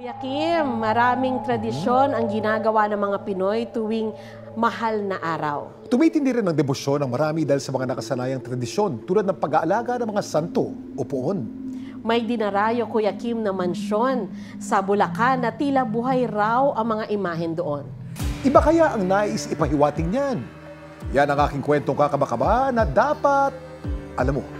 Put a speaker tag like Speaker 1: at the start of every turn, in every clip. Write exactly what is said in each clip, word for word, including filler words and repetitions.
Speaker 1: Kuya Kim, maraming tradisyon ang ginagawa ng mga Pinoy tuwing mahal na araw.
Speaker 2: Tumitindi rin ang debosyon ng marami dahil sa mga nakasanayang tradisyon tulad ng pag-aalaga ng mga santo o puon.
Speaker 1: May dinarayo, Kuya Kim, na mansyon sa Bulacan na tila buhay raw ang mga imahen doon.
Speaker 2: Iba kaya ang nais ipahiwating niyan? Yan ang aking kwentong kakaba-kaba na dapat alam mo.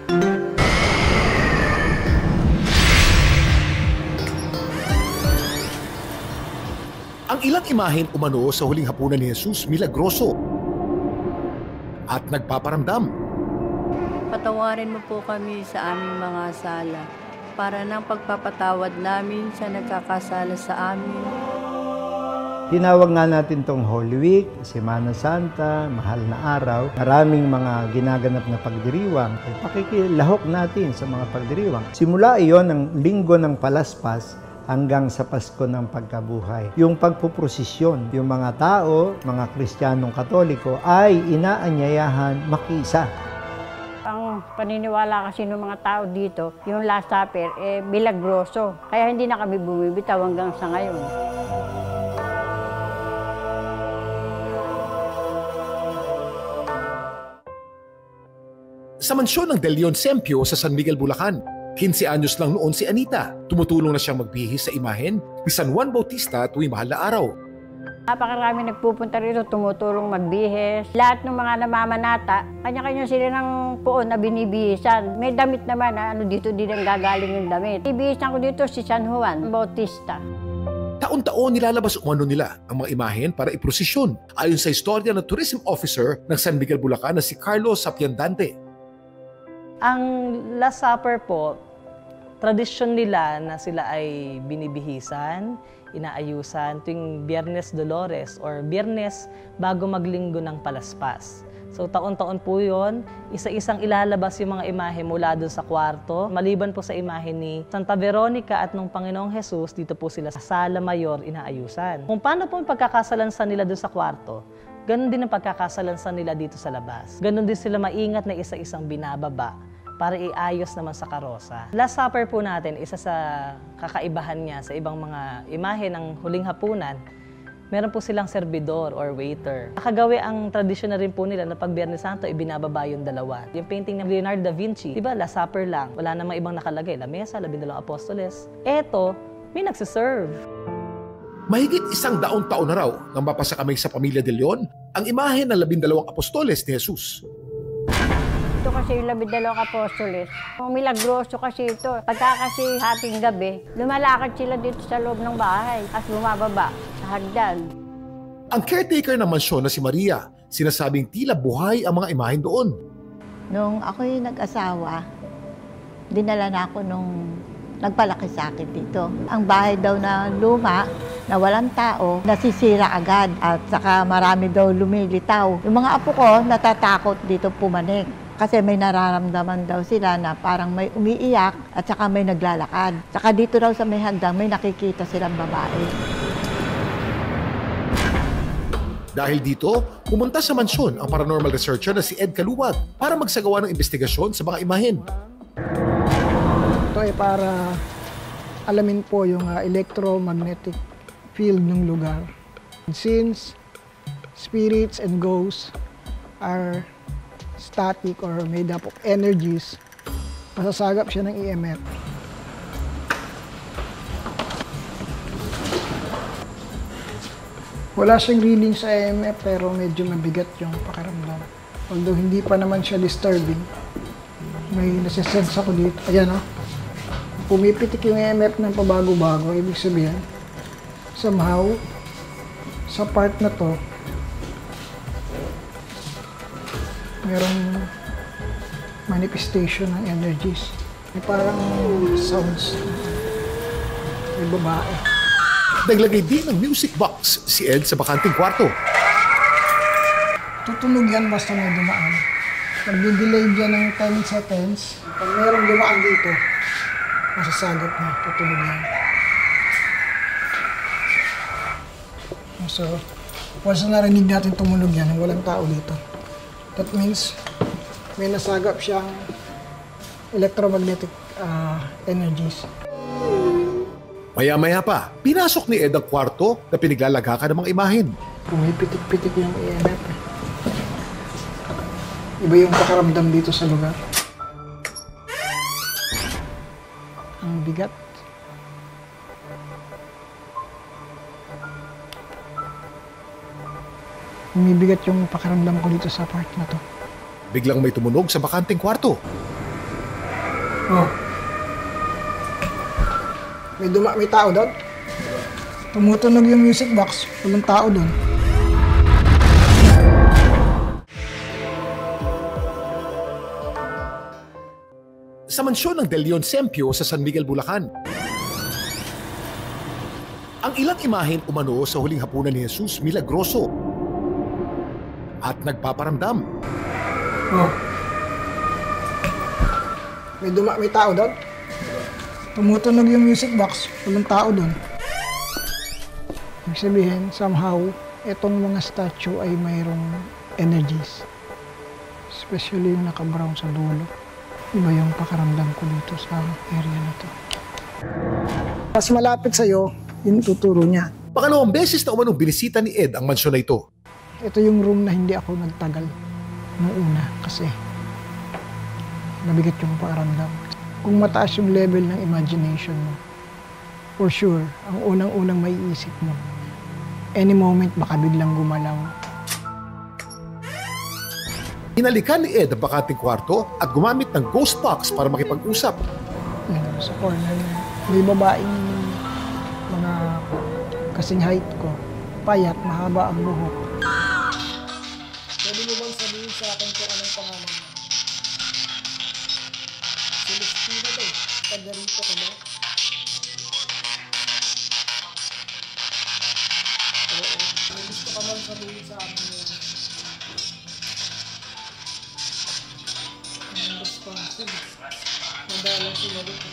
Speaker 2: Ang ilang imahen umano sa huling hapunan ni Jesus milagroso at nagpaparamdam.
Speaker 3: Patawarin mo po kami sa aming mga sala para ng pagpapatawad namin sa nagkakasala sa amin.
Speaker 4: Tinawag nga natin tong Holy Week, Semana Santa, mahal na araw. Maraming mga ginaganap na pagdiriwang. Pakikilahok natin sa mga pagdiriwang. Simula iyon ang linggo ng palaspas hanggang sa Pasko ng pagkabuhay. Yung pagpuprosesyon, yung mga tao, mga Kristiyanong Katoliko ay inaanyayahan makiisa.
Speaker 5: Ang paniniwala kasi ng mga tao dito, yung Last Supper, eh, milagroso. Kaya hindi na kami bumibitaw hanggang sa ngayon.
Speaker 2: Sa mansyon ng De Leon Sempio sa San Miguel, Bulacan, quince anyos lang noon si Anita. Tumutulong na siyang magbihis sa imahen ni San Juan Bautista tuwing mahal na araw.
Speaker 5: Napakarami nagpupunta rito, tumutulong magbihes. Lahat ng mga namamanata, kanya-kanya sila ng puon na binibihisan. May damit naman na ano, dito din ang gagaling yung damit. Ibihisan ko dito si San Juan Bautista.
Speaker 2: Taon-taon nilalabas umano nila ang mga imahen para iprosesyon. Ayon sa istorya ng tourism officer ng San Miguel, Bulacan na si Carlos Sapiandante.
Speaker 6: Ang Last Supper po, tradisyon nila na sila ay binibihisan, inaayusan tuwing Biyernes Dolores or Biyernes bago maglinggo ng palaspas. So taon-taon po yun, isa-isang ilalabas yung mga imahe mula doon sa kwarto. Maliban po sa imahe ni Santa Veronica at ng Panginoong Jesus, dito po sila sa Sala Mayor inaayusan. Kung paano po yung pagkakasalansan nila doon sa kwarto, ganun din ang pagkakasalansan nila dito sa labas. Ganun din sila maingat na isa-isang binababa para iayos naman sa karosa. Last Supper po natin, isa sa kakaibahan niya sa ibang mga imahe ng huling hapunan, meron po silang servidor or waiter. Nakagawi ang tradisyon na rin po nila na pag Biyernes Santo, ibinababa yung dalawa. Yung painting ng Leonardo da Vinci, di ba, Last Supper lang. Wala namang ibang nakalagay. Lamesa, labindalawang apostoles. Eto, may nagsiserve.
Speaker 2: Mahigit isang daong taon na raw nang mapasa kami sa pamilya De Leon ang imahe ng labindalawang apostoles ni Jesus.
Speaker 5: Ito kasi yung labindalawang apostoles. Milagroso kasi ito. Pagka kasi hating gabi, lumalakad sila dito sa loob ng bahay at bumababa sa hagdan.
Speaker 2: Ang caretaker ng mansyon na si Maria, sinasabing tila buhay ang mga imahen doon.
Speaker 7: Nung ako'y nag-asawa, dinala na ako nung nagpalaki sa akin dito. Ang bahay daw na luma, na walang tao, nasisira agad at saka marami daw lumilitaw. Yung mga apo ko natatakot dito pumanik kasi may nararamdaman daw sila na parang may umiiyak at saka may naglalakad. Saka dito daw sa may hagdan may nakikita silang babae.
Speaker 2: Dahil dito, pumunta sa mansyon ang paranormal researcher na si Ed Kaluwag para magsagawa ng investigasyon sa mga imahen.
Speaker 8: Ito ay para alamin po yung uh, electromagnetic field ng lugar. Since spirits and ghosts are static or made up of energies, masasagap siya ng E M F. Wala siyang reading sa E M F pero medyo mabigat yung pakiramdam. Although hindi pa naman siya disturbing, may nasisense ako dito. Ayan o. Oh. Pumipitik yung E M F ng pabago-bago. Ibig sabihin, somehow, sa part na to, merong manifestation ng energies. May parang sounds. May babae.
Speaker 2: Naglagay din ng music box si Ed sa bakanting kwarto.
Speaker 8: Tutunog yan basta may dumaan. Nagdi-delay dyan ng ten seconds. Pag merong dumaan dito, masasagap na, tutunog yan. So, once na narinig natin tumunog yan, walang tao dito. That means, may nasagap siyang electromagnetic uh, energies.
Speaker 2: Maya-maya pa, pinasok ni Ed ang kwarto na pinaglalagakan ng mga imahen.
Speaker 8: Pumipitik-pitik yung E M F. Eh. Iba yung pakaramdam dito sa lugar. Ang bigat. Umibigat yung pakaramdam ko dito sa part na to.
Speaker 2: Biglang may tumunog sa bakanting kwarto.
Speaker 8: Oh. May duma, may tao doon. Tumutunog yung music box. Walang tao doon.
Speaker 2: Sa mansyon ng De Leon Sempio sa San Miguel, Bulacan. Ang ilang imahen umano sa huling hapunan ni Jesus milagroso at nagpaparamdam.
Speaker 8: Oh. May duma, may tao doon. Tumutunog yung music box. Walang tao doon. Ibig sabihin, somehow, itong mga statue ay mayroong energies. Especially yung naka-brown sa dulo. Iba yung pakaramdam ko dito sa area na to. Mas malapit sa'yo, yung tuturo niya.
Speaker 2: Pangalawang beses na umanong binisita ni Ed ang mansyon na ito.
Speaker 8: Ito yung room na hindi ako nagtagal noong una kasi nabigat yung pakaramdam. Kung mataas yung level ng imagination mo, for sure, ang unang-unang maiisip mo, any moment baka biglang gumalaw.
Speaker 2: Hinalikan ni Ed ang bakanting kwarto at gumamit ng ghost box para makipag-usap.
Speaker 8: Yan, sa corner na may babaeng mga kasing height ko, payat, mahaba ang buhok. Pwede mo bang sabihin sa akin kung anong pangalan mo? Celestina daw, taga rito ka ba? Oo, may gusto ka bang sabihin sa akin yun? Ang responsive. Madalang sila dito.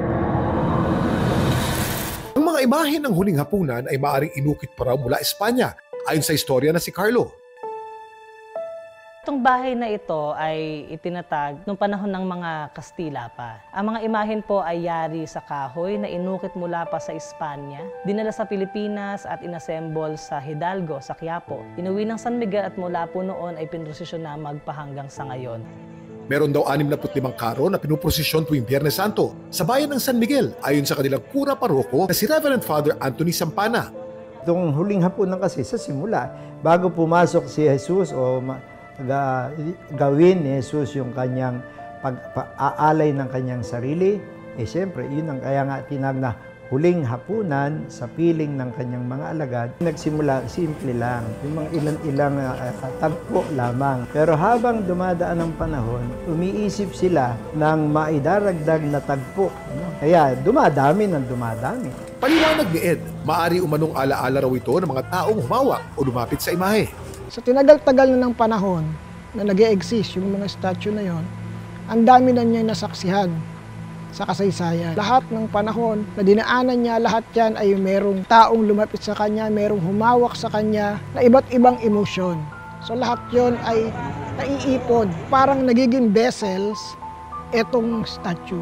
Speaker 2: Ang mga imahen ng huling hapunan ay maaaring inukit pa raw mula Espanya, ayon sa istorya na si Carlo.
Speaker 6: Itong bahay na ito ay itinatag noong panahon ng mga Kastila pa. Ang mga imahen po ay yari sa kahoy na inukit mula pa sa Espanya, dinala sa Pilipinas at inassemble sa Hidalgo, sa Quiapo. Inuwi ng San Miguel at mula po noon ay pinrosesyon na magpahanggang sa ngayon.
Speaker 2: Meron daw anim na putlimang karo na pinuprosesyon tuwing Biyernes Santo sa bayan ng San Miguel ayon sa kanilang kura paroko na si Reverend Father Anthony Sampana.
Speaker 4: Itong huling hapunan kasi sa simula, bago pumasok si Jesus o ga, gawin ni Jesus yung kanyang pag-aalay ng kanyang sarili, eh siyempre, yun ang kaya nga tinag na huling hapunan sa piling ng kanyang mga alagad. Nagsimula, simple lang, yung mga ilan-ilang uh, tagpo lamang. Pero habang dumadaan ang panahon, umiisip sila ng maidaragdag na tagpo. No? Kaya dumadami ng dumadami.
Speaker 2: Paliwanag ni Ed, maari umanong alaala raw ito ng mga taong humawak o lumapit sa imahe.
Speaker 8: Sa tinagal-tagal na ng panahon na nag-e-exist yung mga statue na yon, ang dami na niya nasaksihan sa kasaysayan. Lahat ng panahon na dinaanan niya, lahat yan ay merong taong lumapit sa kanya, merong humawak sa kanya na iba't ibang emosyon. So lahat yon ay naiipon. Parang nagiging vessels etong statue.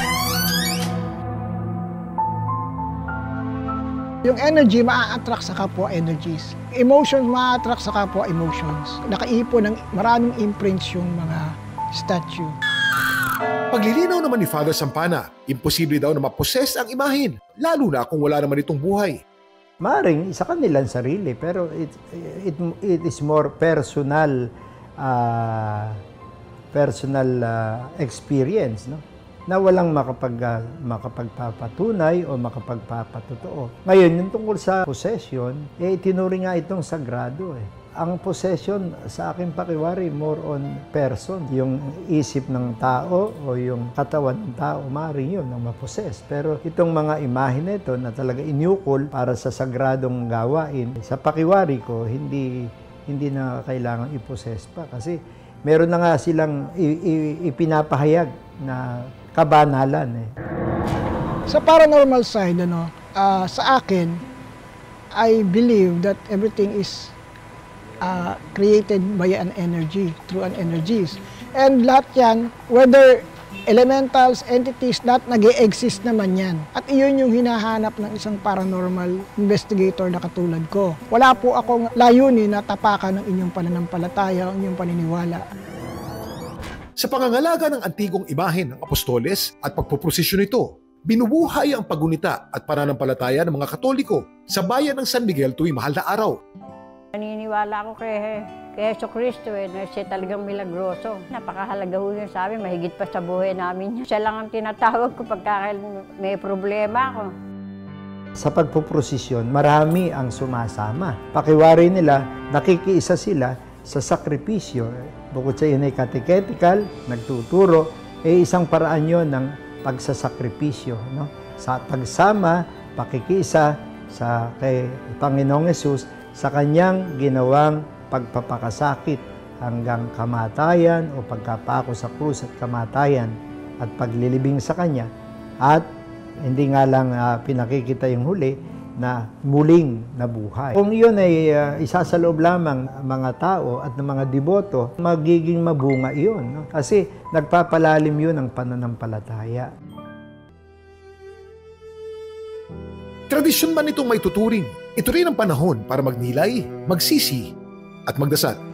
Speaker 8: Yung energy, maa-attract sa kapwa energies. Emotions, maa-attract sa kapwa emotions. Nakaipon ng maraming imprints yung mga statue.
Speaker 2: Paglilinaw naman ni Father Sampana, imposible daw na maposes ang imahen, lalo na kung wala naman itong buhay.
Speaker 4: Maring isa kanilang sarili, pero it, it, it is more personal uh, personal uh, experience, no? Na walang makapag, uh, makapagpapatunay o makapagpapatotoo. Ngayon, yung tungkol sa possession, eh, itinuring nga itong sagrado. Eh. Ang possession, sa aking pakiwari, more on person. Yung isip ng tao o yung katawan ng tao, maaaring yun ang maposes. Pero itong mga imahe nito na talaga inyukol para sa sagradong gawain, sa pakiwari ko, hindi, hindi na kailangan iposes pa. Kasi meron na nga silang ipinapahayag na kabanalan. Eh.
Speaker 8: Sa paranormal side, ano, uh, sa akin, I believe that everything is uh, created by an energy, through an energies. And lahat yan, whether elementals, entities, that nag-e-exist naman yan. At iyon yung hinahanap ng isang paranormal investigator na katulad ko. Wala po akong layunin na tapakan ng inyong pananampalataya, ang inyong paniniwala.
Speaker 2: Sa pangangalaga ng antigong imahen ng apostoles at pagpuprosesyon nito, binubuhay ang paggunita at pananampalataya ng mga Katoliko sa bayan ng San Miguel tuwing mahal na araw.
Speaker 5: Naniniwala ako kay, kay Heso Kristo eh, na siya talagang milagroso. Napakahalaga ho yun sa amin, mahigit pa sa buhay namin. Siya lang ang tinatawag ko pagka may problema ako.
Speaker 4: Sa pagpuprosesyon, marami ang sumasama. Pakiwari nila, nakikiisa sila sa sakripisyo. Bukod sa yun ay catechetical, nagtuturo, eh isang paraan yun ng pagsasakripisyo. No? Sa pagsama, pakikiisa sa kay Panginoong Hesus, sa kanyang ginawang pagpapakasakit hanggang kamatayan o pagkapako sa krus at kamatayan at paglilibing sa kanya. At hindi nga lang uh, pinakikita yung huli na muling nabuhay. Kung yun ay uh, isa sa loob lamang mga tao at ng mga deboto, magiging mabunga yun. No? Kasi nagpapalalim yun ang pananampalataya.
Speaker 2: Tradisyon man itong may tuturing, ito rin ang panahon para magnilay, magsisi, at magdasal.